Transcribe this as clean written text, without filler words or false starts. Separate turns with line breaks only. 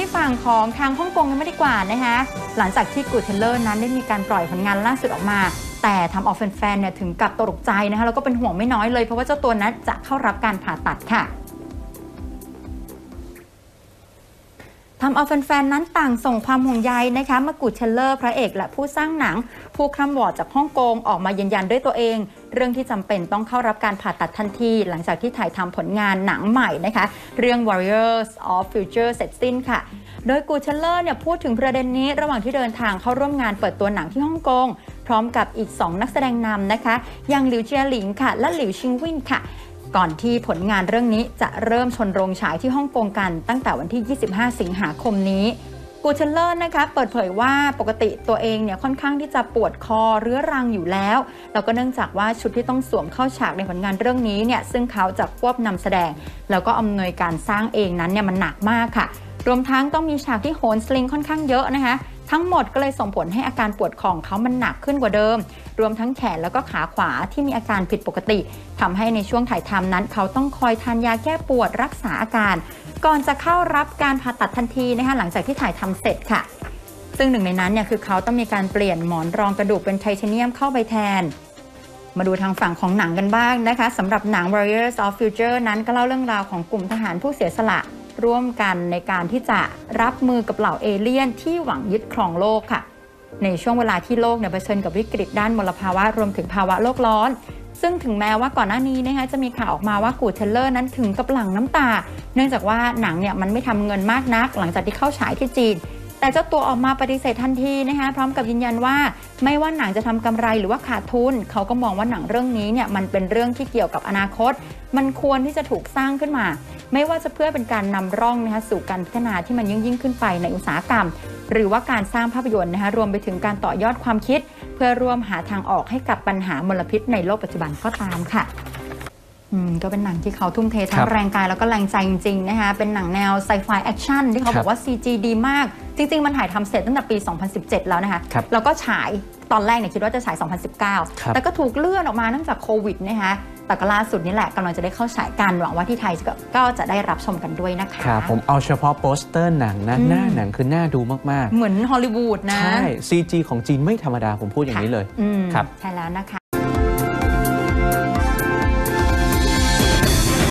ฝั่งของทางฮ่องกงกันไม่ดีกว่านะคะหลังจากที่กูเทเลอร์นั้นได้มีการปล่อยผลงานล่าสุดออกมาแต่ทำเอาแฟนๆเนี่ยถึงกับตกใจนะคะแล้วก็เป็นห่วงไม่น้อยเลยเพราะว่าเจ้าตัวนั้นจะเข้ารับการผ่าตัดค่ะทำเอาแฟนๆนั้นต่างส่งความห่วงใยนะคะเมื่อกูเทเลอร์พระเอกและผู้สร้างหนังผู้คร่ำวอร์ดจากฮ่องกงออกมายืนยันด้วยตัวเองเรื่องที่จำเป็นต้องเข้ารับการผ่าตัดทันทีหลังจากที่ถ่ายทำผลงานหนังใหม่นะคะเรื่อง Warriors of Future เสร็จสิ้นค่ะโดยกูเทเลอร์เนี่ยพูดถึงประเด็นนี้ระหว่างที่เดินทางเข้าร่วมงานเปิดตัวหนังที่ฮ่องกงพร้อมกับอีก2นักแสดงนำนะคะอย่างหลิวเจียหลิงค่ะและหลิวชิงวินค่ะก่อนที่ผลงานเรื่องนี้จะเริ่มชนโรงฉายที่ฮ่องกงกันตั้งแต่วันที่25 สิงหาคมนี้กูเทเลอร์นะคะเปิดเผยว่าปกติตัวเองเนี่ยค่อนข้างที่จะปวดคอเรื้อรังอยู่แล้วแล้วก็เนื่องจากว่าชุดที่ต้องสวมเข้าฉากในผลงานเรื่องนี้เนี่ยซึ่งเขาจะควบนำแสดงแล้วก็อำนวยการสร้างเองนั้นเนี่ยมันหนักมากค่ะรวมทั้งต้องมีฉากที่โหนสลิงค่อนข้างเยอะนะคะทั้งหมดก็เลยส่งผลให้อาการปวดของเขามันหนักขึ้นกว่าเดิมรวมทั้งแขนแล้วก็ขาขวาที่มีอาการผิดปกติทำให้ในช่วงถ่ายทำนั้นเขาต้องคอยทานยาแก้ปวดรักษาอาการก่อนจะเข้ารับการผ่าตัดทันทีนะคะหลังจากที่ถ่ายทำเสร็จค่ะซึ่งหนึ่งในนั้นเนี่ยคือเขาต้องมีการเปลี่ยนหมอนรองกระดูกเป็นไทเทเนียมเข้าไปแทนมาดูทางฝั่งของหนังกันบ้างนะคะสำหรับหนัง Warriors of Future นั้นก็เล่าเรื่องราวของกลุ่มทหารผู้เสียสละร่วมกันในการที่จะรับมือกับเหล่าเอเลี่ยนที่หวังยึดครองโลกค่ะในช่วงเวลาที่โลกเนี่ยเผชิญกับวิกฤตด้านมลภาวะรวมถึงภาวะโลกร้อนซึ่งถึงแม้ว่าก่อนหน้านี้นะคะจะมีข่าวออกมาว่ากูเทเลอร์นั้นถึงกับหลั่งน้ำตาเนื่องจากว่าหนังเนี่ยมันไม่ทำเงินมากนักหลังจากที่เข้าฉายที่จีนแต่เจ้าตัวออกมาปฏิเสธทันทีนะคะพร้อมกับยืนยันว่าไม่ว่าหนังจะทำกำไรหรือว่าขาดทุนเขาก็มองว่าหนังเรื่องนี้เนี่ยมันเป็นเรื่องที่เกี่ยวกับอนาคตมันควรที่จะถูกสร้างขึ้นมาไม่ว่าจะเพื่อเป็นการนำร่องนะคะสู่การพัฒนาที่มันยิ่งขึ้นไปในอุตสาหกรรมหรือว่าการสร้างภาพยนตร์นะคะรวมไปถึงการต่อยอดความคิดเพื่อร่วมหาทางออกให้กับปัญหามลพิษในโลกปัจจุบันก็ตามค่ะก็เป็นหนังที่เขาทุ่มเททั้งแรงกายแล้วก็แรงใจจริงๆนะคะเป็นหนังแนวไซไฟแอคชั่นที่เขาบอกว่า CG ดีมากจริงๆมันถ่ายทำเสร็จตั้งแต่ปี 2017 แล้วนะคะแล้วก็ฉายตอนแรกเนี่ยคิดว่าจะฉาย 2019 แต่ก็ถูกเลื่อนออกมาเนื่องจากโควิดนะคะแต่ก็ล่าสุดนี่แหละกำลังจะได้เข้าฉายกันหวังว่าที่ไทยก็จะได้รับชมกันด้วยนะคะ
ครับผมเอาเฉพาะโปสเตอร์หนังนะหน้าหนังคือน่าดูมาก
ๆเหมือนฮอลลีวูดนะ
ใช่ CG ของจีนไม่ธรรมดาผมพูดอย่างนี้เลย
ครับใช่แล้วนะคะ